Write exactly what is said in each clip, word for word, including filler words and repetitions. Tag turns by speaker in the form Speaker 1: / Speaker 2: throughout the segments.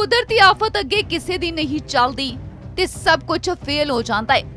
Speaker 1: कुदरती आफत अगे किसी दी नहीं चलती ते सब कुछ फेल हो जाता है।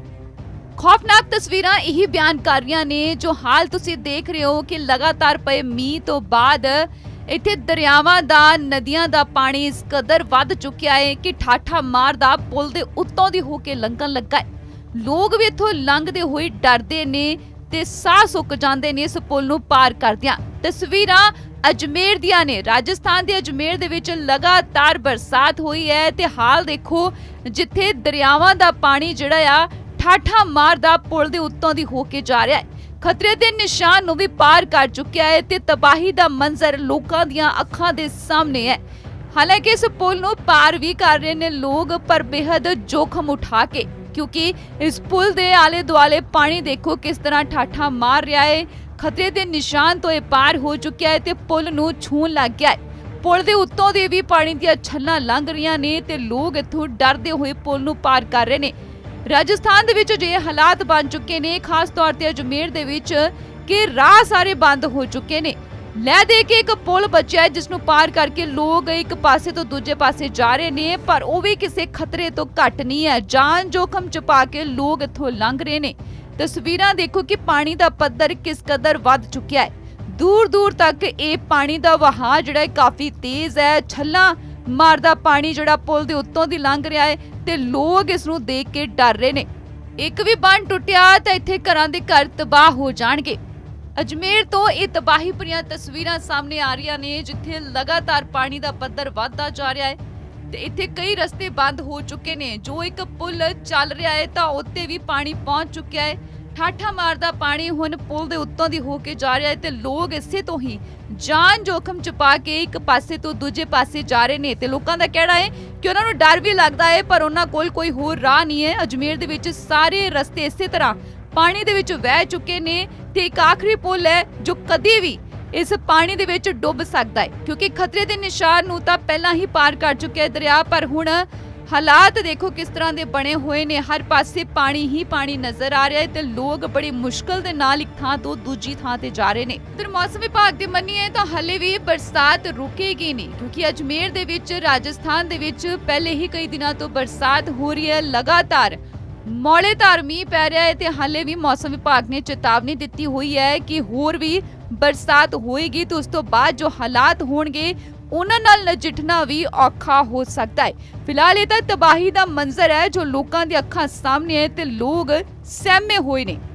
Speaker 1: खौफनाक तस्वीरां यही बयान कर रही ने जो हाल तुसी देख रहे हो कि लगातार पे मीह तो बाद इत्थे दरियावां दा नदियां दा पानी इस कदर वध चुकिया है कि ठाठा मारदा पुल दे उत्तों दी होके लंघन लगा है। लोग भी इत्थों लंघदे होए डरदे ने ते साह सुक जांदे ने इस पुल नूं पार करदियां। तस्वीरां अजमेर दियां ने। राजस्थान दे अजमेर दे विच लगातार बरसात हुई है ते हाल देखो जिथे दरियावां दा पानी जिहड़ा आ ठाठा मारदा पुल दे उत्तों दी होके जा रहा है। खतरे दे निशान नूं भी पार कर चुकिया है ते तबाही दा मंजर लोकां दियां अखां दे सामने है। हालांकि इस पुल नूं पार भी कर रहे ने लोग पर बेहद जोखम उठा के, क्योंकि इस पुल दे आले दुआले पानी देखो किस तरह ठाठा मार रहा है। खतरे दे निशान तो ये पार हो चुकिया है ते पुल नूं छून लग गया है। पुल दे उत्तों दे भी पानी दियां छल्लां लंघ रहीआं ने ते लोग इत्थों डरदे होए पुल नूं पार कर रहे ने। राजस्थान दे विच जे हालात बन चुके ने, खास तौर ते अजमेर दे विच कि राह सारे बंद हो चुके ने। लै दे के एक पुल बचिया है जिसनूं पार करके लोग एक पासे तो दूजे पासे जा रहे ने, पर वो भी किसी खतरे तो घट नहीं है। जान जोखम च पा के लोग इत्थों लंघ रहे ने। तस्वीरां देखो कि पानी दा पद्धर किस कदर वध चुकिया है। दूर दूर तक ये पानी दा वहाव जिहड़ा काफी तेज है। छल्लां मारदा पानी जिहड़ा पुल दे उत्तों दी लंघ रहा है ते लोग इस नूं देख के डर रहे ने। एक भी बन टुटिया तां इत्थे घरां दे घर तबाह हो जाणगे। अजमेर तो ये तबाही भरियां तस्वीरां सामने आ रही ने जिथे लगातार पानी दा पद्धर वधदा जा रहा है ते इत्थे कई रस्ते बंद हो चुके ने। जो एक पुल चल रहा है तां उत्ते भी पानी पहुंच चुकिया है। ठाठा मारदा पानी हुण पुल दे उत्तों दी होके जा रहा है ते लोग इसे तो ही जान जोखम च पा के एक पासे तो दूजे पासे जा रहे ने। ते लोकां दा कहना है कि उन्हां नूं डर भी लगदा है पर उन्हां कोल कोई होर राह नहीं है। अजमेर दे विच सारे रस्ते इसे तरह पानी दे विच वह चुके ने ते एक आखिरी पुल है जो कदी भी इस पानी दे विच डुब सकदा है, क्योंकि खतरे दे निशान नूं तां पहलां ही पार कर चुके दरिया। पर हुण हालात देखो किस तरह दे बने हुए ने। हर पासे पानी ही पानी नजर आ रहा है ते लोग बड़ी मुश्किल दे नाल एक थां तो दूजी थां ते जा रहे ने। ते मौसम विभाग दी मन्नीए तां हले भी बरसात रुकेगी नहीं, क्योंकि अजमेर दे विच राजस्थान दे विच पहले ही कई दिनों तो बरसात हो रही है। लगातार मौलेधार मीह पै रहा है ते हाले भी मौसम विभाग ने चेतावनी दी हुई है कि होर भी बरसात होएगी तो उस तो बाद जो हालात होणगे उन्हां नाल नजिठना भी औखा हो सकता है। फिलहाल ये तबाही दा मंजर है जो लोकां दी अखां सामने है ते लोग सहमे होए ने।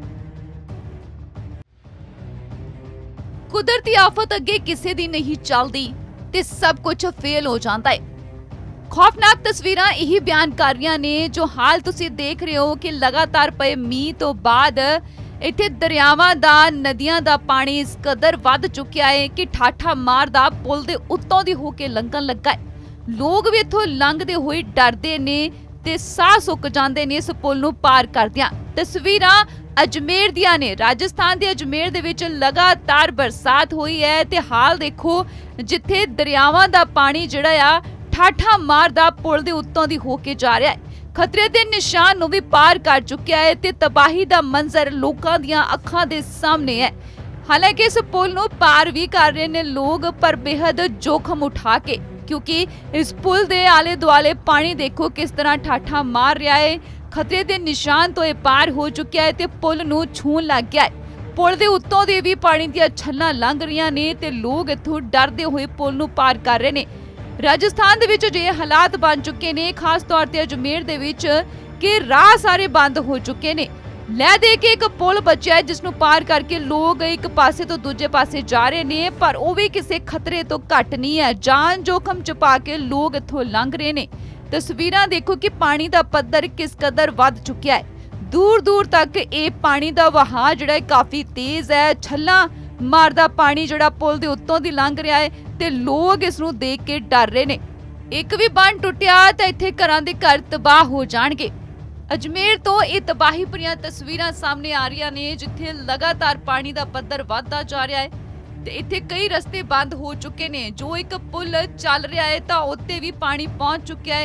Speaker 1: कुदरती आफत अगे किसी दी नहीं चलती ते सब कुछ फेल हो जाता है। खौफनाक तस्वीरां यही बयान कर रही ने जो हाल तुसी देख रहे हो कि लगातार पे मीह तो बाद इत्थे दरियावां दा नदियां दा पानी इस कदर वध चुकिया है कि ठाठा मारदा पुल दे उत्तों दी होके लंघन लगा है। लोग भी इत्थों लंघदे होए डरदे ने ते साह सुक जांदे ने इस पुल नूं पार करदियां। तस्वीरां अजमेर दियां ने। राजस्थान दे अजमेर दे विच लगातार बरसात हुई है ते हाल देखो जिथे दरियावां दा पानी जिहड़ा आ ठाठा मारदा पुल दे उत्तों दी होके जा रहा है। खतरे दे निशान नूं भी पार कर चुकिया है ते तबाही दा मंजर लोकां दियां अखां दे सामने है। हालांकि इस पुल नूं पार भी कर रहे ने लोग पर बेहद जोखम उठा के, क्योंकि इस पुल दे आले दुआले पानी देखो किस तरह ठाठा मार रहा है। खतरे दे निशान तो ये पार हो चुकिया है ते पुल नूं छून लग गया है। पुल दे उत्तों दे भी पानी दियां छल्लां लंघ रहीआं ने ते लोग इत्थों डरदे होए पुल नूं पार कर रहे ने। राजस्थान दे विच जे हालात बन चुके ने, खास तौर ते अजमेर दे विच कि राह सारे बंद हो चुके ने। लै दे के एक पुल बचिया है जिसनूं पार करके लोग एक पासे तो दूजे पासे जा रहे ने, पर वो भी किसी खतरे तो घट नहीं है। जान जोखम च पा के लोग इत्थों लंघ रहे ने। तस्वीरां देखो कि पानी दा पद्धर किस कदर वध चुकिया है। दूर दूर तक ये पानी दा वहाव जिहड़ा काफी तेज है। छल्लां मारदा पानी जिहड़ा पुल दे उत्तों दी लंघ रहा है ते लोग इस नूं देख के डर रहे ने। एक भी बन टुटिया तां इत्थे घरां दे घर तबाह हो जाणगे। अजमेर तो ये तबाही भरियां तस्वीरां सामने आ रही ने जिथे लगातार पानी दा पद्धर वधदा जा रहा है ते इत्थे कई रस्ते बंद हो चुके ने। जो एक पुल चल रहा है तां उत्ते भी पानी पहुंच चुकिया है।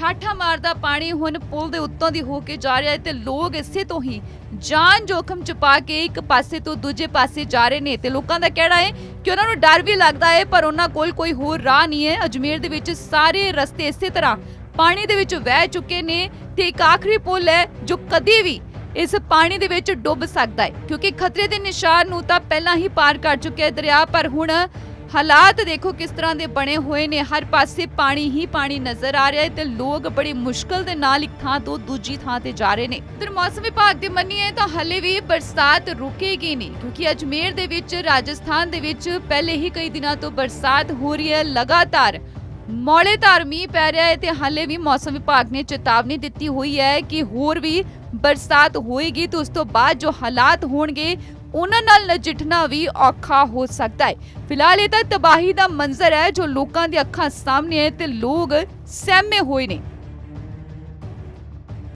Speaker 1: ਠਾਠਾ ਮਾਰਦਾ ਪਾਣੀ ਹੁਣ ਪੁਲ ਦੇ ਉੱਤੋਂ ਦੀ ਹੋ ਕੇ ਜਾ ਰਿਹਾ ਹੈ ਤੇ ਲੋਕ ਇਸੇ ਤੋਂ ਹੀ ਜਾਨ ਜੋਖਮ ਚ ਪਾ ਕੇ ਇੱਕ ਪਾਸੇ ਤੋਂ ਦੂਜੇ ਪਾਸੇ ਜਾ ਰਹੇ ਨੇ ਤੇ ਲੋਕਾਂ ਦਾ ਕਹਿਣਾ ਹੈ ਕਿ ਉਹਨਾਂ ਨੂੰ ਡਰ ਵੀ ਲੱਗਦਾ ਹੈ ਪਰ ਉਹਨਾਂ ਕੋਲ ਕੋਈ ਹੋਰ ਰਾਹ ਨਹੀਂ ਹੈ। ਅਜਮੇਰ ਦੇ ਵਿੱਚ ਸਾਰੇ ਰਸਤੇ ਇਸੇ ਤਰ੍ਹਾਂ ਪਾਣੀ ਦੇ ਵਿੱਚ ਵਹਿ ਚੁੱਕੇ ਨੇ ਤੇ ਇੱਕ ਆਖਰੀ ਪੁਲ ਹੈ ਜੋ ਕਦੇ ਵੀ ਇਸ ਪਾਣੀ ਦੇ ਵਿੱਚ ਡੁੱਬ ਸਕਦਾ ਹੈ ਕਿਉਂਕਿ ਖਤਰੇ ਦੇ ਨਿਸ਼ਾਨ ਨੂੰ ਤਾਂ ਪਹਿਲਾਂ ਹੀ ਪਾਰ ਕਰ ਚੁੱਕਿਆ ਹੈ ਦਰਿਆ। ਪਰ ਹੁਣ ਹਾਲਾਤ ਦੇਖੋ ਕਿਸ ਤਰ੍ਹਾਂ ਦੇ ਬਣੇ ਹੋਏ ਨੇ, ਹਰ ਪਾਸੇ ਪਾਣੀ ਹੀ ਪਾਣੀ ਨਜ਼ਰ ਆ ਰਿਹਾ ਹੈ ਤੇ ਲੋਕ ਬੜੀ ਮੁਸ਼ਕਲ ਦੇ ਨਾਲ ਇੱਕ ਥਾਂ ਤੋਂ ਦੂਜੀ ਥਾਂ ਤੇ ਜਾ ਰਹੇ ਨੇ। ਤੇ ਮੌਸਮ ਵਿਭਾਗ ਦੀ ਮੰਨੀਏ ਤਾਂ ਹਲੇ ਵੀ ਬਰਸਾਤ ਰੁਕੇਗੀ ਨਹੀਂ ਕਿਉਂਕਿ ਅਜਮੇਰ ਦੇ ਵਿੱਚ ਰਾਜਸਥਾਨ ਦੇ ਵਿੱਚ ਪਹਿਲੇ ਹੀ ਕਈ ਦਿਨਾਂ ਤੋਂ ਬਰਸਾਤ ਹੋ ਰਹੀ ਹੈ, ਲਗਾਤਾਰ ਮੌਲੇਧਾਰ ਮੀਂਹ ਪੈ ਰਿਹਾ ਹੈ ਤੇ ਹਾਲੇ ਵੀ ਮੌਸਮ ਵਿਭਾਗ ਨੇ ਚੇਤਾਵਨੀ ਦਿੱਤੀ ਹੋਈ ਹੈ ਕਿ ਹੋਰ ਵੀ ਬਰਸਾਤ ਹੋਏਗੀ ਤੇ ਉਸ ਤੋਂ ਬਾਅਦ ਜੋ ਹਾਲਾਤ ਹੋਣਗੇ ਉਹਨਾਂ ਨਾਲ ਨਜਿੱਠਣਾ ਵੀ ਔਖਾ ਹੋ ਸਕਦਾ ਹੈ। ਫਿਲਹਾਲ ਇਹ ਤਾਂ ਤਬਾਹੀ ਦਾ ਮੰਜ਼ਰ ਹੈ ਜੋ ਲੋਕਾਂ ਦੀ ਅੱਖਾਂ ਸਾਹਮਣੇ ਹੈ ਤੇ ਲੋਕ ਸਹਿਮੇ ਹੋਏ ਨੇ।